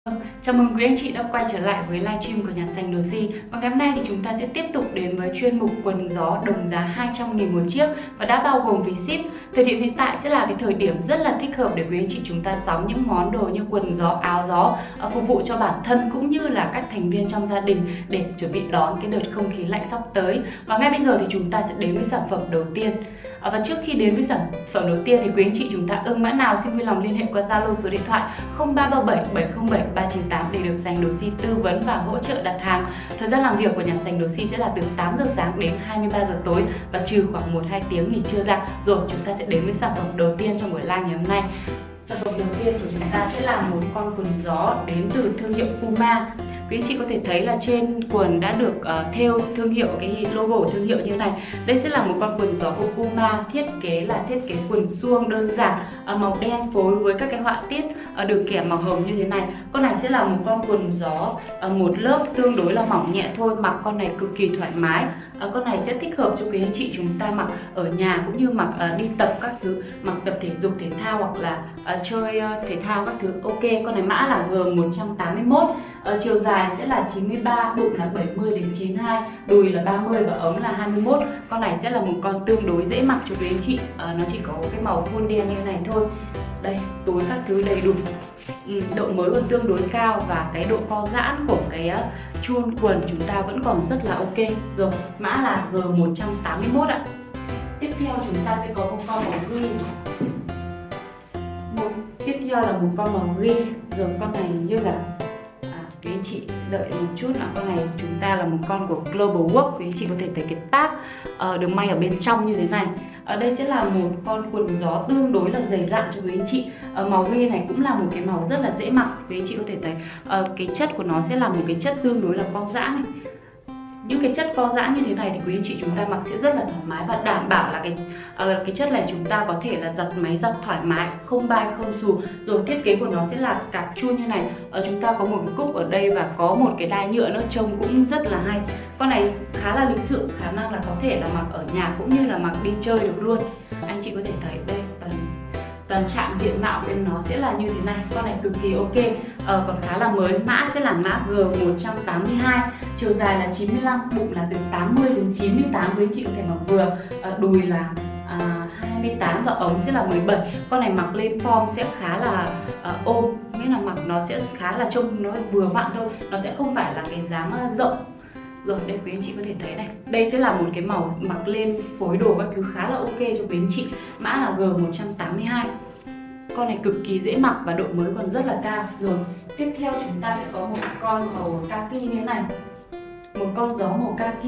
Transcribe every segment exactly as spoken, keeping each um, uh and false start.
Chào mừng quý anh chị đã quay trở lại với livestream của nhà sành đồ si. Và ngày hôm nay thì chúng ta sẽ tiếp tục đến với chuyên mục quần gió đồng giá hai trăm nghìn một chiếc và đã bao gồm phí ship. Thời điểm hiện tại sẽ là cái thời điểm rất là thích hợp để quý anh chị chúng ta sắm những món đồ như quần gió, áo gió phục vụ cho bản thân cũng như là các thành viên trong gia đình để chuẩn bị đón cái đợt không khí lạnh sắp tới. Và ngay bây giờ thì chúng ta sẽ đến với sản phẩm đầu tiên. Và trước khi đến với sản phẩm đầu tiên thì quý anh chị chúng ta ưng mã nào xin vui lòng liên hệ qua Zalo số điện thoại không ba ba bảy bảy không bảy ba chín tám để được Sành Đồ Si tư vấn và hỗ trợ đặt hàng. Thời gian làm việc của nhà Sành Đồ Si sẽ là từ tám giờ sáng đến hai mươi ba giờ tối và trừ khoảng một hai tiếng nghỉ trưa ra. Rồi chúng ta sẽ đến với sản phẩm đầu tiên trong buổi live ngày hôm nay. Sản phẩm đầu tiên của chúng ta sẽ là một con quần gió đến từ thương hiệu Puma. Quý anh chị có thể thấy là trên quần đã được uh, thêu thương hiệu, cái logo thương hiệu như thế này. Đây sẽ là một con quần gió của Puma, thiết kế là thiết kế quần suông đơn giản, uh, màu đen phối với các cái họa tiết uh, được kẻ màu hồng như thế này. Con này sẽ là một con quần gió uh, một lớp tương đối là mỏng nhẹ thôi, mặc con này cực kỳ thoải mái. Uh, con này sẽ thích hợp cho quý anh chị chúng ta mặc ở nhà cũng như mặc uh, đi tập các thứ, mặc tập thể dục thể thao hoặc là uh, chơi uh, thể thao các thứ. Ok, con này mã là G một trăm tám mươi mốt, uh, chiều dài sẽ là chín mươi ba, bụng là bảy mươi đến chín mươi hai, đùi là ba mươi và ống là hai mươi mốt. Con này sẽ là một con tương đối dễ mặc cho quý anh chị. À, nó chỉ có cái màu phôn đen như này thôi. Đây, túi các thứ đầy đủ. Ừ, độ mới còn tương đối cao và cái độ co giãn của cái uh, chun quần chúng ta vẫn còn rất là ok. Rồi, mã là G một trăm tám mươi mốt ạ. Tiếp theo chúng ta sẽ có một con màu ghi. Một tiếp theo là một con màu ghi. Rồi con này như là quý anh chị đợi một chút nữa, con này chúng ta là một con của Global Work. Quý anh chị có thể thấy cái tag uh, được may ở bên trong như thế này. Ở đây sẽ là một con quần gió tương đối là dày dặn cho quý anh chị. uh, Màu ghi này cũng là một cái màu rất là dễ mặc. Quý anh chị có thể thấy uh, cái chất của nó sẽ là một cái chất tương đối là co giãn này. Những cái chất co giãn như thế này thì quý anh chị chúng ta mặc sẽ rất là thoải mái và đảm bảo là cái uh, cái chất này chúng ta có thể là giặt máy giặt thoải mái, không bay không xù. Rồi thiết kế của nó sẽ là cạp chun như này. Uh, chúng ta có một cái cúc ở đây và có một cái đai nhựa nữa, trông cũng rất là hay. Con này khá là lịch sự, khả năng là có thể là mặc ở nhà cũng như là mặc đi chơi được luôn. Anh chị có thể thấy đây, toàn toàn trạng diện mạo bên nó sẽ là như thế này. Con này cực kỳ ok, ờ, còn khá là mới. Mã sẽ là mã G một trăm tám mươi hai, chiều dài là chín mươi lăm, bụng là từ tám mươi đến chín mươi tám, với anh chị có thể mặc vừa. À, đùi là à, hai mươi tám và ống sẽ là mười bảy. Con này mặc lên form sẽ khá là à, ôm, nghĩa là mặc nó sẽ khá là trông nó vừa vặn thôi, nó sẽ không phải là cái dáng rộng. Rồi đây quý anh chị có thể thấy này, đây sẽ là một cái màu mặc lên phối đồ các thứ khá là ok cho quý anh chị. Mã là G một trăm tám mươi hai. Con này cực kỳ dễ mặc và độ mới còn rất là cao. Rồi tiếp theo chúng ta sẽ có một con màu kaki như thế này, một con gió màu kaki.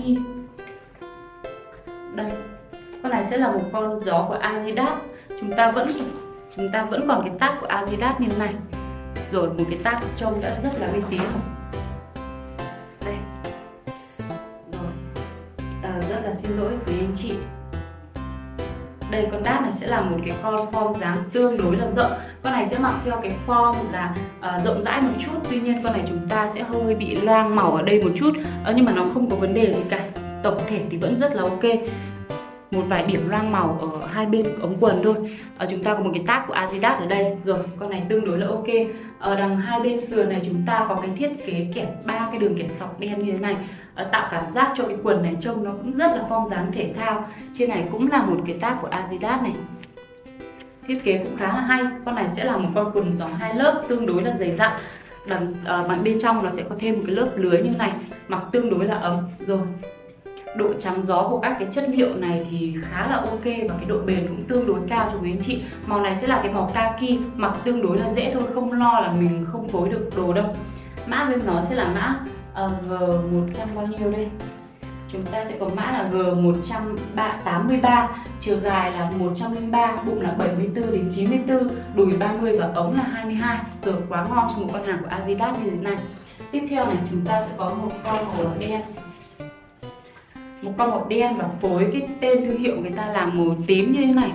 Đây, con này sẽ là một con gió của Adidas. Chúng ta vẫn chúng ta vẫn còn cái tag của Adidas như thế này. Rồi một cái tag trông đã rất là uy tín. Đây. Rồi. À, rất là xin lỗi quý anh chị. Đây, con đát này sẽ là một cái con form dáng tương đối là rộng. Con này sẽ mặc theo cái form là uh, rộng rãi một chút. Tuy nhiên con này chúng ta sẽ hơi bị loang màu ở đây một chút, uh, nhưng mà nó không có vấn đề gì cả. Tổng thể thì vẫn rất là ok. Một vài điểm loang màu ở hai bên ống quần thôi. uh, Chúng ta có một cái tag của Adidas ở đây. Rồi con này tương đối là ok. Ở đằng hai bên sườn này chúng ta có cái thiết kế kẹp ba cái đường kẹp sọc đen như thế này, uh, tạo cảm giác cho cái quần này trông nó cũng rất là form dáng thể thao. Trên này cũng là một cái tag của Adidas này, thiết kế cũng khá là hay. Con này sẽ là một con quần gió hai lớp tương đối là dày dặn. Đằng uh, bên trong nó sẽ có thêm một cái lớp lưới như này, mặc tương đối là ấm. Rồi độ chắn gió của các cái chất liệu này thì khá là ok và cái độ bền cũng tương đối cao cho quý anh chị. Màu này sẽ là cái màu kaki, mặc tương đối là dễ thôi, không lo là mình không phối được đồ đâu. Mã bên nó sẽ là mã uh, G một trăm bao nhiêu đây? Chúng ta sẽ có mã là G một trăm tám mươi ba, chiều dài là một trăm lẻ ba, bụng là bảy mươi tư đến chín mươi tư, đùi ba mươi và ống là hai mươi hai. Rồi quá ngon cho một con hàng của Adidas như thế này. Tiếp theo này chúng ta sẽ có một con màu đen. Một con màu đen và phối cái tên thương hiệu người ta làm màu tím như thế này,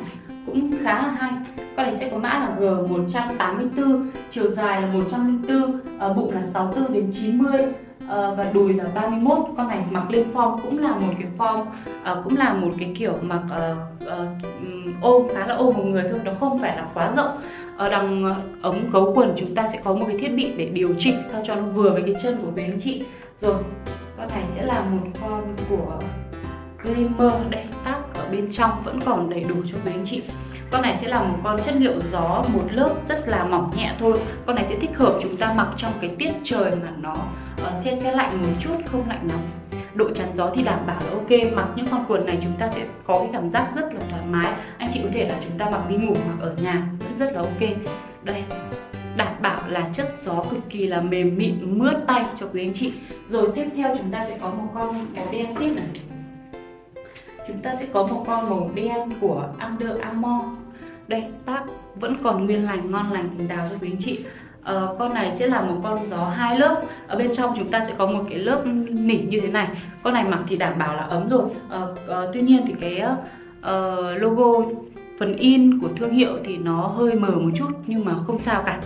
cũng khá là hay. Con này sẽ có mã là G một trăm tám mươi tư, chiều dài là một trăm lẻ bốn, uh, bụng là sáu mươi tư đến chín mươi, uh, và đùi là ba mươi mốt. Con này mặc lên form cũng là một cái form, uh, cũng là một cái kiểu mặc uh, uh, ôm khá là ôm một người thôi, nó không phải là quá rộng. Ở đằng ống gấu quần chúng ta sẽ có một cái thiết bị để điều chỉnh sao cho nó vừa với cái chân của quý anh chị. Rồi, con này sẽ là một con của Glimmer, đây tag ở bên trong vẫn còn đầy đủ cho quý anh chị. Con này sẽ là một con chất liệu gió một lớp rất là mỏng nhẹ thôi. Con này sẽ thích hợp chúng ta mặc trong cái tiết trời mà nó uh, se se lạnh một chút, không lạnh nóng. Độ chắn gió thì đảm bảo là ok. Mặc những con quần này chúng ta sẽ có cái cảm giác rất là thoải mái. Anh chị có thể là chúng ta mặc đi ngủ, mặc ở nhà vẫn rất là ok. Đây, đảm bảo là chất gió cực kỳ là mềm mịn, mướt tay cho quý anh chị. Rồi tiếp theo chúng ta sẽ có một con màu đen tiếp này. Chúng ta sẽ có một con màu đen của Under Armour. Đây, tag vẫn còn nguyên lành, ngon lành, tình đào cho quý anh chị. Ờ, con này sẽ là một con gió hai lớp. Ở bên trong chúng ta sẽ có một cái lớp nỉ như thế này. Con này mặc thì đảm bảo là ấm rồi. Ờ, ờ, tuy nhiên thì cái uh, logo phần in của thương hiệu thì nó hơi mờ một chút, nhưng mà không sao cả,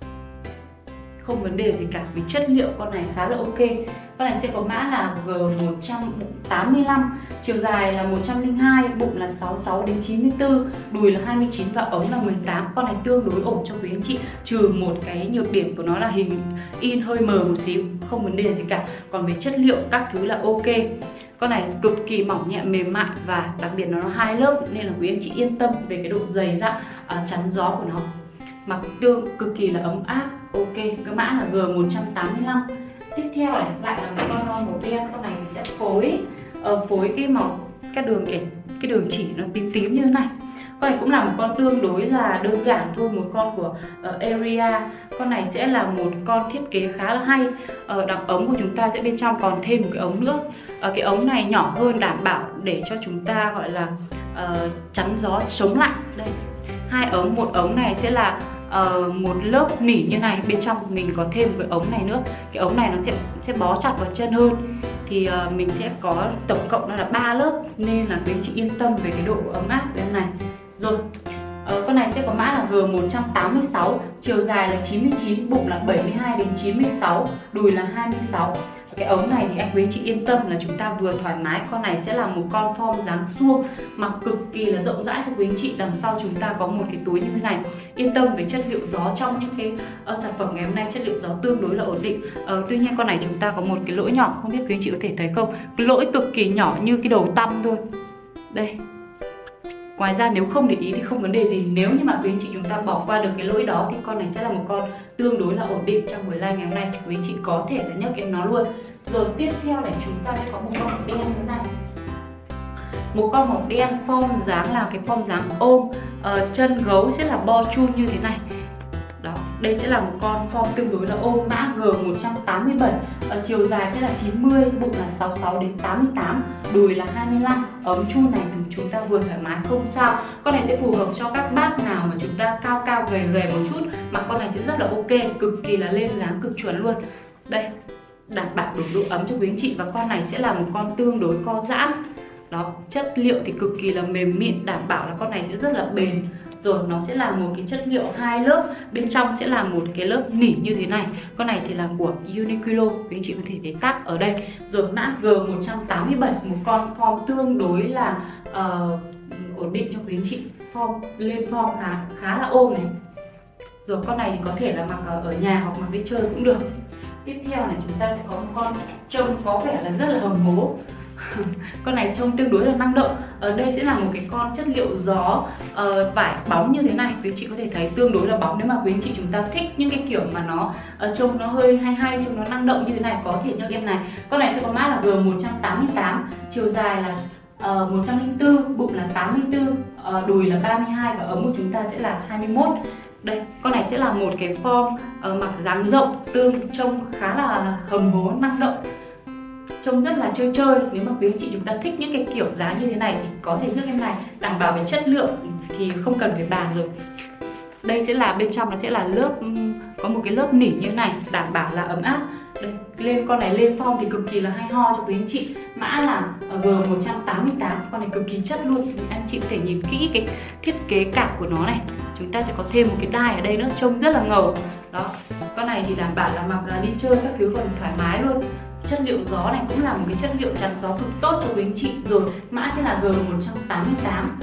không vấn đề gì cả, vì chất liệu con này khá là ok. Con này sẽ có mã là G một trăm tám mươi lăm, chiều dài là một trăm lẻ hai, bụng là sáu mươi sáu đến chín mươi tư, đùi là hai mươi chín và ống là mười tám. Con này tương đối ổn cho quý anh chị, trừ một cái nhược điểm của nó là hình in hơi mờ một xíu, không vấn đề gì cả. Còn về chất liệu các thứ là ok. Con này cực kỳ mỏng nhẹ, mềm mại và đặc biệt nó hai lớp nên là quý anh chị yên tâm về cái độ dày dặn, uh, chắn gió của nó. Mặc tương cực kỳ là ấm áp, ok. Cái mã là G một trăm tám mươi lăm. Tiếp theo này lại là một con màu đen. Con này thì sẽ phối uh, phối cái màu, cái đường cái cái đường chỉ nó tím tím như thế này. Con này cũng là một con tương đối là đơn giản thôi, một con của uh, Area. Con này sẽ là một con thiết kế khá là hay. Ở uh, đằng ống của chúng ta sẽ bên trong còn thêm một cái ống nữa. Uh, cái ống này nhỏ hơn, đảm bảo để cho chúng ta gọi là uh, chắn gió, chống lạnh. Đây, hai ống, một ống này sẽ là uh, một lớp nỉ như này, bên trong mình có thêm một cái ống này nữa. Cái ống này nó sẽ sẽ bó chặt vào chân hơn, thì uh, mình sẽ có tổng cộng nó là ba lớp, nên là quý anh chị yên tâm về cái độ ấm áp của em này. Rồi, uh, con này sẽ có mã là G một trăm tám mươi sáu, chiều dài là chín mươi chín, bụng là bảy mươi hai đến chín mươi sáu, đùi là hai mươi sáu. Cái ống này thì anh quý anh chị yên tâm là chúng ta vừa thoải mái. Con này sẽ là một con form dáng suông, mặc cực kỳ là rộng rãi cho quý anh chị. Đằng sau chúng ta có một cái túi như thế này. Yên tâm về chất liệu gió trong những cái uh, sản phẩm ngày hôm nay, chất liệu gió tương đối là ổn định. uh, Tuy nhiên con này chúng ta có một cái lỗi nhỏ, không biết quý anh chị có thể thấy không, cái lỗi cực kỳ nhỏ như cái đầu tăm thôi. Đây, ngoài ra nếu không để ý thì không vấn đề gì. Nếu như mà quý anh chị chúng ta bỏ qua được cái lỗi đó thì con này sẽ là một con tương đối là ổn định trong buổi live ngày hôm nay. Quý anh chị có thể là nhấc em nó luôn. Rồi tiếp theo này chúng ta sẽ có một con màu đen như thế này. Một con màu đen form dáng là cái form dáng ôm, uh, chân gấu sẽ là bo chun như thế này. Đó, đây sẽ là một con form tương đối là ôm, mã G một trăm tám mươi bảy, uh, chiều dài sẽ là chín mươi, bụng là sáu mươi sáu đến tám mươi tám, đùi là hai mươi lăm. Ống chun này thì chúng ta vừa thoải mái không sao. Con này sẽ phù hợp cho các bác nào mà chúng ta cao cao gầy gầy một chút, mặc con này sẽ rất là ok, cực kỳ là lên dáng, cực chuẩn luôn. Đây, đảm bảo đủ độ ấm cho quý anh chị. Và con này sẽ là một con tương đối co giãn. Đó, chất liệu thì cực kỳ là mềm mịn, đảm bảo là con này sẽ rất là bền. Rồi nó sẽ là một cái chất liệu hai lớp, bên trong sẽ là một cái lớp nỉ như thế này. Con này thì là của Uniqlo, quý anh chị có thể thấy tag ở đây. Rồi mã G một trăm tám mươi bảy, một con form tương đối là uh, ổn định cho quý anh chị. Form lên form khá khá là ôm này. Rồi con này thì có thể là mặc ở nhà hoặc mặc đi chơi cũng được. Tiếp theo này chúng ta sẽ có một con trông có vẻ là rất là hầm hố. Con này trông tương đối là năng động. Ở đây sẽ là một cái con chất liệu gió uh, vải bóng như thế này. Quý chị có thể thấy tương đối là bóng. Nếu mà quý anh chị chúng ta thích những cái kiểu mà nó uh, trông nó hơi hay hay, trông nó năng động như thế này, có thể nhấc em này. Con này sẽ có mã là G một trăm tám mươi tám, chiều dài là uh, một trăm lẻ bốn, bụng là tám mươi tư, uh, đùi là ba mươi hai và ống của chúng ta sẽ là hai mươi mốt. Đây, con này sẽ là một cái form uh, mặc dáng rộng, tương trông khá là hầm hố, năng động, trông rất là chơi chơi. Nếu mà quý anh chị chúng ta thích những cái kiểu dáng như thế này thì có thể nhấc em này. Đảm bảo về chất lượng thì không cần phải bàn rồi. Đây sẽ là bên trong nó sẽ là lớp um, có một cái lớp nỉ như này, đảm bảo là ấm áp. Đây, lên con này lên form thì cực kỳ là hay ho cho quý anh chị. Mã là G một trăm tám mươi tám, con này cực kỳ chất luôn. Anh chị có thể nhìn kỹ cái thiết kế cạp của nó này. Chúng ta sẽ có thêm một cái đai ở đây nữa, trông rất là ngầu. Đó, con này thì đảm bảo là mặc là đi chơi các thứ còn thoải mái luôn. Chất liệu gió này cũng là một cái chất liệu chắn gió cực tốt cho quý anh chị. Rồi, mã sẽ là G một trăm tám mươi tám.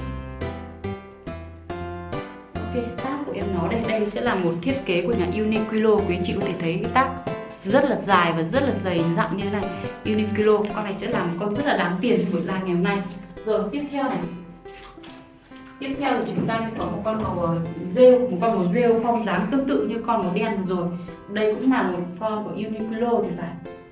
Ok, tác của em nó đây, đây sẽ là một thiết kế của nhà Uniqlo. Quý anh chị có thể thấy cái tác rất là dài và rất là dày dặn như thế này. Uniqlo, con này sẽ là một con rất là đáng tiền trong buổi live ngày hôm nay. Rồi tiếp theo này, tiếp theo thì chúng ta sẽ có một con màu rêu, một con màu rêu form dáng tương tự như con màu đen vừa rồi. Đây cũng là một con của Uniqlo thì phải.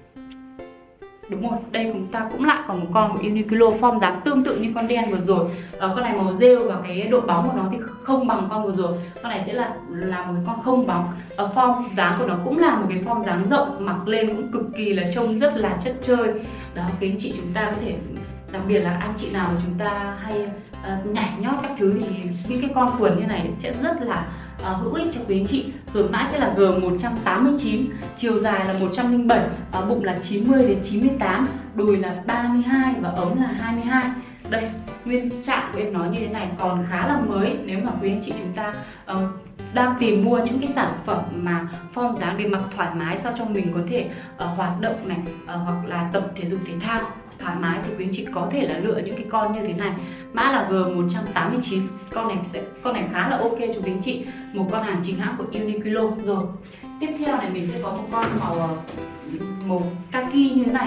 Đúng rồi, đây chúng ta cũng lại còn một con của Uniqlo form dáng tương tự như con đen vừa rồi. Ờ, con này màu rêu và cái độ bóng của nó thì không bằng con vừa rồi. Con này sẽ là là một cái con không bóng. Ở form dáng của nó cũng là một cái form dáng rộng, mặc lên cũng cực kỳ là trông rất là chất chơi. Đó, quý anh chị chúng ta có thể, đặc biệt là anh chị nào mà chúng ta hay uh, nhảy nhót các thứ thì những cái con quần như này sẽ rất là uh, hữu ích cho quý anh chị. Rồi mã sẽ là G một trăm tám mươi chín, chiều dài là một trăm lẻ bảy, uh, bụng là chín mươi đến chín mươi tám, đùi là ba mươi hai và ống là hai mươi hai. Đây, nguyên trạng của em nói như thế này còn khá là mới. Nếu mà quý anh chị chúng ta uh, đang tìm mua những cái sản phẩm mà form dáng để mặc thoải mái sao cho mình có thể uh, hoạt động này, uh, hoặc là tập thể dục thể thao thoải mái thì quý anh chị có thể là lựa những cái con như thế này. Mã là G một trăm tám mươi chín. Con này sẽ con này khá là ok cho quý anh chị, một con hàng chính hãng của Uniqlo. Rồi tiếp theo này mình sẽ có một con màu màu kaki như thế này.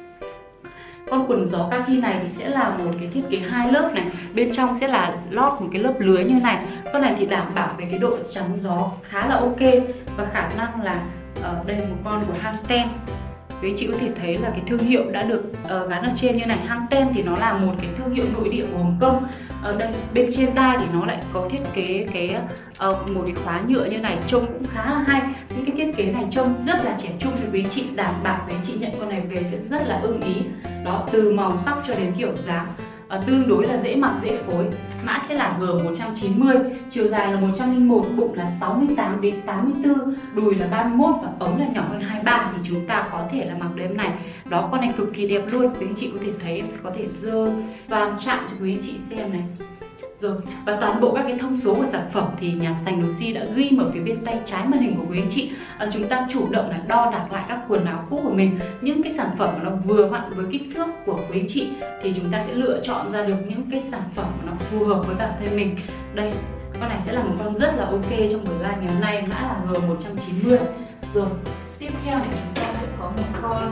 Con quần gió kaki này thì sẽ là một cái thiết kế hai lớp này, bên trong sẽ là lót một cái lớp lưới như này. Con này thì đảm bảo về cái độ chắn gió khá là ok và khả năng là ở đây một con của Hang Ten. Quý anh chị có thể thấy là cái thương hiệu đã được uh, gắn ở trên như này. Hang Ten thì nó là một cái thương hiệu nội địa của Hồng Kông. Ở đây bên trên đai thì nó lại có thiết kế cái uh, một cái khóa nhựa như này, trông cũng khá là hay. Những cái thiết kế này trông rất là trẻ trung thì quý anh chị đảm bảo quý anh chị nhận con này về sẽ rất là ưng ý. Đó, từ màu sắc cho đến kiểu dáng uh, tương đối là dễ mặc dễ phối. Mã sẽ là G một trăm chín mươi, chiều dài là một trăm lẻ một, bụng là sáu mươi tám đến tám mươi tư, đùi là ba mươi mốt và ống là nhỏ hơn hai mươi ba thì chúng ta có thể là mặc đêm này. Đó, con này cực kỳ đẹp luôn, quý anh chị có thể thấy, có thể dơ toàn chạm cho quý anh chị xem này. Rồi, và toàn bộ các cái thông số của sản phẩm thì nhà sành đồ si đã ghi ở phía bên tay trái màn hình của quý anh chị. À, chúng ta chủ động là đo đạc lại các quần áo cũ của mình, những cái sản phẩm nó vừa vặn với kích thước của quý anh chị thì chúng ta sẽ lựa chọn ra được những cái sản phẩm nó phù hợp với bản thân mình. Đây, con này sẽ là một con rất là ok trong buổi live ngày hôm nay, mã là G một trăm chín mươi. Rồi, tiếp theo này chúng ta sẽ có một con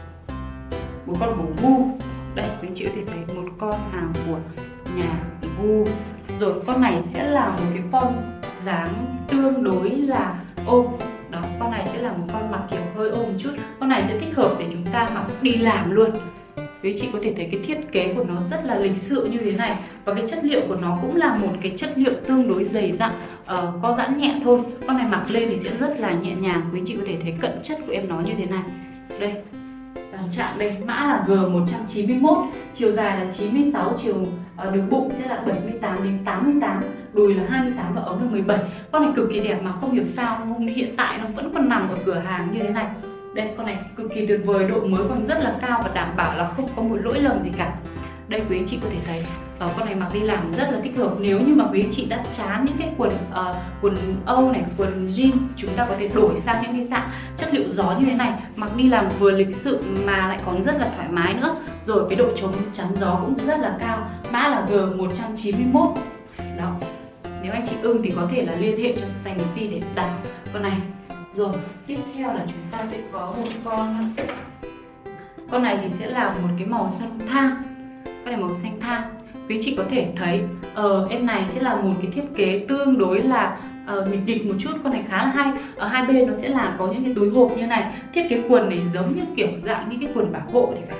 một con của Gu. Đây, quý anh chị có thể thấy một con hàng của nhà Gu. Rồi con này sẽ là một cái form dáng tương đối là ôm. Đó, con này sẽ là một con mặc kiểu hơi ôm một chút. Con này sẽ thích hợp để chúng ta mặc đi làm luôn. Quý chị có thể thấy cái thiết kế của nó rất là lịch sự như thế này. Và cái chất liệu của nó cũng là một cái chất liệu tương đối dày dặn, uh, có giãn nhẹ thôi. Con này mặc lên thì sẽ rất là nhẹ nhàng. Quý chị có thể thấy cận chất của em nó như thế này. Đây, trạng đây, mã là G một trăm chín mươi mốt, chiều dài là chín mươi sáu, chiều uh, đường bụng sẽ là bảy mươi tám đến tám mươi tám, đùi là hai mươi tám và ống là mười bảy. Con này cực kỳ đẹp mà không hiểu sao hiện tại nó vẫn còn nằm ở cửa hàng như thế này. Đây, con này cực kỳ tuyệt vời, độ mới còn rất là cao và đảm bảo là không có một lỗi lầm gì cả. Đây, quý anh chị có thể thấy uh, con này mặc đi làm rất là thích hợp. Nếu như mà quý anh chị đã chán những cái quần uh, quần Âu này, quần jean, chúng ta có thể đổi sang những cái dạng chất liệu gió như thế này, mặc đi làm vừa lịch sự mà lại còn rất là thoải mái nữa. Rồi cái độ chống chắn gió cũng rất là cao. Mã là G một trăm chín mươi mốt. Đó, nếu anh chị ưng thì có thể là liên hệ cho Sành Đồ Si để đặt con này. Rồi tiếp theo là chúng ta sẽ có một con con này thì sẽ là một cái màu xanh than. Con này màu xanh than, quý chị có thể thấy ờ, em này sẽ là một cái thiết kế tương đối là uh, nghịch nghịch một chút. Con này khá là hay. Ở hai bên nó sẽ là có những cái túi hộp như này. Thiết kế quần này giống như kiểu dạng những cái quần bảo hộ thì phải.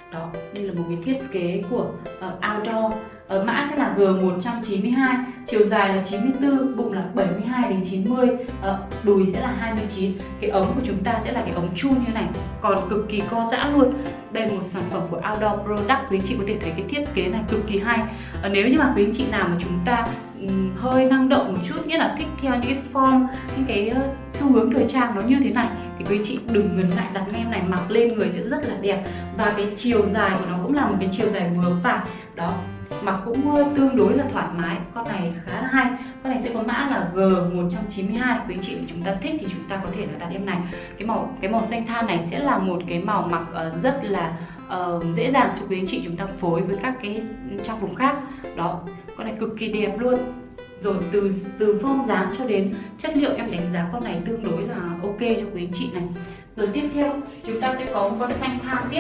Đó, đây là một cái thiết kế của uh, outdoor. Ở mã sẽ là G một trăm chín mươi hai, chiều dài là chín mươi tư, bụng là bảy mươi hai đến chín mươi, ờ, đùi sẽ là hai mươi chín. Cái ống của chúng ta sẽ là cái ống chun như này, còn cực kỳ co giãn luôn. Đây là một sản phẩm của Outdoor Product, quý anh chị có thể thấy cái thiết kế này cực kỳ hay. Ờ, nếu như mà quý anh chị nào mà chúng ta um, hơi năng động một chút, nghĩa là thích theo những cái form, những cái uh, xu hướng thời trang nó như thế này, thì quý chị đừng ngần ngại đặt ngay em này, mặc lên người sẽ rất là đẹp. Và cái chiều dài của nó cũng là một cái chiều dài vừa phải. Đó, mặc cũng tương đối là thoải mái. Con này khá là hay. Con này sẽ có mã là G một trăm chín mươi hai. Quý anh chị chúng ta thích thì chúng ta có thể là đặt em này. Cái màu cái màu xanh than này sẽ là một cái màu mặc uh, rất là uh, dễ dàng cho quý anh chị chúng ta phối với các cái trang phục khác. Đó, con này cực kỳ đẹp luôn. Rồi từ từ form dáng cho đến chất liệu em đánh giá con này tương đối là ok cho quý anh chị này. Rồi tiếp theo chúng ta sẽ có một con xanh than tiếp.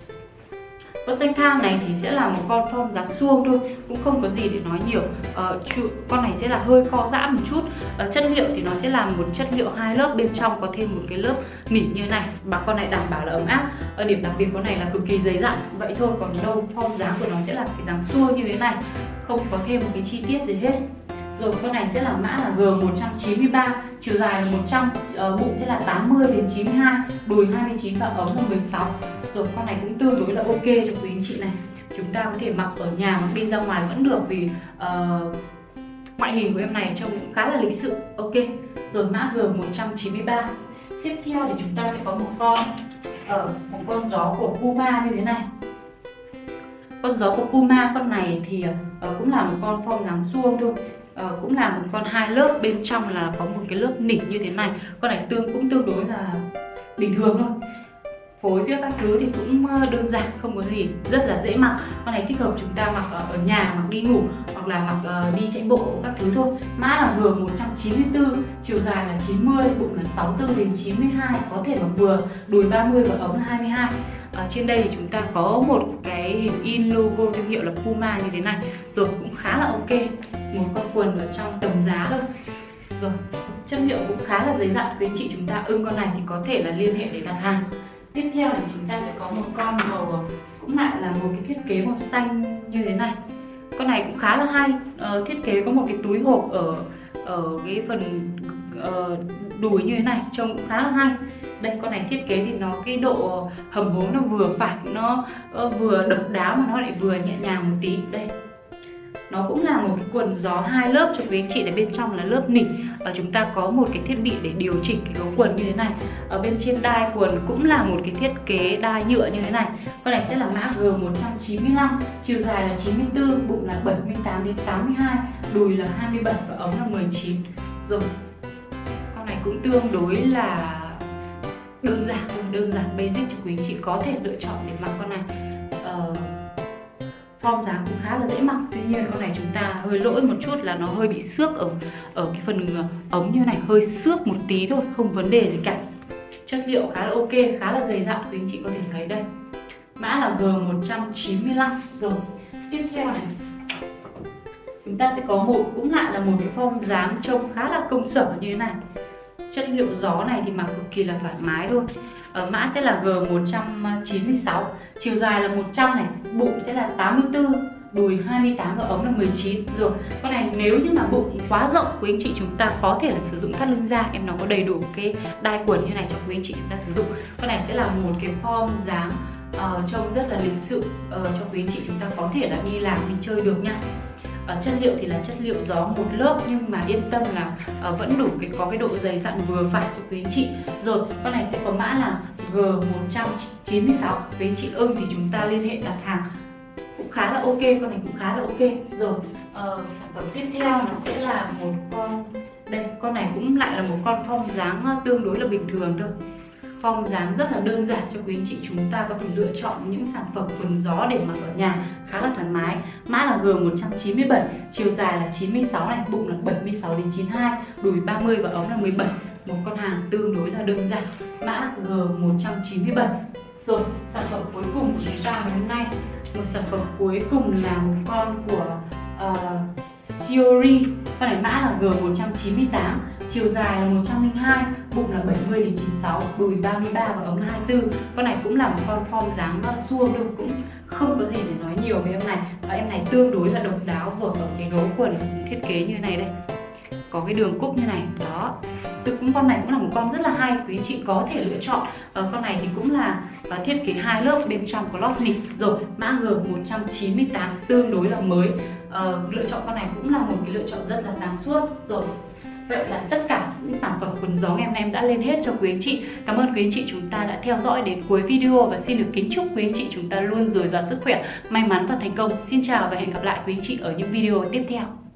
Con xanh than này thì sẽ là một con form dáng suông thôi, cũng không có gì để nói nhiều. Ờ, con này sẽ là hơi co giãn một chút. Ờ, chất liệu thì nó sẽ là một chất liệu hai lớp, bên trong có thêm một cái lớp nỉ như này, và con này đảm bảo là ấm áp. Ở điểm đặc biệt con này là cực kỳ dày dặn vậy thôi, còn đâu form dáng của nó sẽ là cái dáng suông như thế này, không có thêm một cái chi tiết gì hết. Rồi con này sẽ là mã là G một trăm chín mươi ba, chiều dài là một trăm, uh, bụng sẽ là tám mươi đến chín mươi hai, đùi hai mươi chín và ống là mười sáu. Rồi con này cũng tương đối là ok cho quý anh chị này. Chúng ta có thể mặc ở nhà hoặc đi ra ngoài vẫn được, vì uh, ngoại hình của em này trông cũng khá là lịch sự. Ok. Rồi mã G một trăm chín mươi ba. Tiếp theo thì chúng ta sẽ có một con ở uh, một con gió của Puma như thế này. Con gió của Puma con này thì uh, cũng là một con form dáng suông thôi. Uh, cũng là một con hai lớp, bên trong là có một cái lớp nỉ như thế này. Con này tương cũng tương đối là bình thường thôi. Phối với các thứ thì cũng đơn giản, không có gì, rất là dễ mặc. Con này thích hợp chúng ta mặc ở nhà, mặc đi ngủ hoặc là mặc uh, đi chạy bộ các thứ thôi. Mã là G một trăm chín mươi tư, chiều dài là chín mươi, bụng là sáu mươi tư đến chín mươi hai, có thể mặc vừa, đùi ba mươi và ống là hai mươi hai. Ở trên đây thì chúng ta có một cái hình in logo thương hiệu là Puma như thế này. Rồi cũng khá là ok. Một con quần ở trong tầm giá thôi. Rồi, chất liệu cũng khá là dày dặn. Với chị chúng ta ưng con này thì có thể là liên hệ để đặt hàng. Tiếp theo thì chúng ta sẽ có một con màu, cũng lại là một cái thiết kế màu xanh như thế này. Con này cũng khá là hay. Ờ, thiết kế có một cái túi hộp ở ở cái phần uh, đùi như thế này, trông cũng khá là hay. Đây, con này thiết kế thì nó cái độ hầm hố nó vừa phải, nó uh, vừa độc đáo mà nó lại vừa nhẹ nhàng một tí. Đây, nó cũng là một cái quần gió hai lớp cho quý anh chị, để bên trong là lớp nỉ. Và chúng ta có một cái thiết bị để điều chỉnh cái gấu quần như thế này. Ở bên trên đai quần cũng là một cái thiết kế đai nhựa như thế này. Con này sẽ là mã G một trăm chín mươi lăm, chiều dài là chín mươi tư, bụng là bảy mươi tám đến tám mươi hai, đùi là hai mươi bảy và ống là mười chín. Rồi, con này cũng tương đối là đơn giản, đơn giản basic cho quý anh chị có thể lựa chọn để mặc con này. Ờ, form dáng cũng khá là dễ mặc. Tuy nhiên con này chúng ta hơi lỗi một chút là nó hơi bị xước ở ở cái phần ống như này, hơi xước một tí thôi, không vấn đề gì cả. Chất liệu khá là ok, khá là dày dặn, quý anh chị có thể thấy đây. Mã là G một trăm chín mươi lăm. Rồi, tiếp theo này chúng ta sẽ có một, cũng lại là một cái form dáng trông khá là công sở như thế này. Chất liệu gió này thì mặc cực kỳ là thoải mái thôi. Ở mã sẽ là G một trăm chín mươi sáu, chiều dài là một trăm này, bụng sẽ là tám mươi tư, đùi hai mươi tám và ống là mười chín. Rồi, con này nếu như mà bụng thì quá rộng, quý anh chị chúng ta có thể là sử dụng thắt lưng ra, em nó có đầy đủ cái đai quần như này cho quý anh chị chúng ta sử dụng. Con này sẽ là một cái form dáng uh, trông rất là lịch sự uh, cho quý anh chị chúng ta có thể là đi làm đi chơi được nha. Uh, chất liệu thì là chất liệu gió một lớp, nhưng mà yên tâm là uh, vẫn đủ cái có cái độ dày dặn vừa phải cho quý anh chị. Rồi, con này sẽ có mã là G một trăm chín mươi sáu. Quý anh chị ưng thì chúng ta liên hệ đặt hàng, cũng khá là ok, con này cũng khá là ok. Rồi, uh, sản phẩm tiếp theo nó sẽ là một con, đây, con này cũng lại là một con form dáng tương đối là bình thường thôi. Form dáng rất là đơn giản cho quý anh chị chúng ta có thể lựa chọn những sản phẩm quần gió để mặc ở nhà khá là thoải mái. Mã là G một trăm chín mươi bảy, chiều dài là chín mươi sáu này, bụng là bảy mươi sáu đến chín mươi hai, đùi ba mươi và ống là mười bảy. Một con hàng tương đối là đơn giản. Mã G một trăm chín mươi bảy. Rồi, sản phẩm cuối cùng của chúng ta ngày hôm nay, một sản phẩm cuối cùng là một con của uh, Shiori. Con này mã là G một trăm chín mươi tám, chiều dài là một trăm lẻ hai, bụng là bảy mươi đến chín mươi sáu, đùi ba mươi ba và ống là hai mươi tư. Con này cũng là một con form dáng suông thôi, cũng không có gì để nói nhiều về em này. Và em này tương đối là độc đáo vừa ở cái gấu quần thiết kế như này đây, có cái đường cúc như này đó. Từ cũng con này cũng là một con rất là hay, quý anh chị có thể lựa chọn. Ở con này thì cũng là uh, thiết kế hai lớp, bên trong có lót gì rồi, mã G một trăm chín mươi tám tương đối là mới. Uh, lựa chọn con này cũng là một cái lựa chọn rất là sáng suốt rồi. Vậy là tất cả những sản phẩm quần gió ngày hôm nay em đã lên hết cho quý anh chị. Cảm ơn quý anh chị chúng ta đã theo dõi đến cuối video và xin được kính chúc quý anh chị chúng ta luôn dồi dào sức khỏe, may mắn và thành công. Xin chào và hẹn gặp lại quý anh chị ở những video tiếp theo.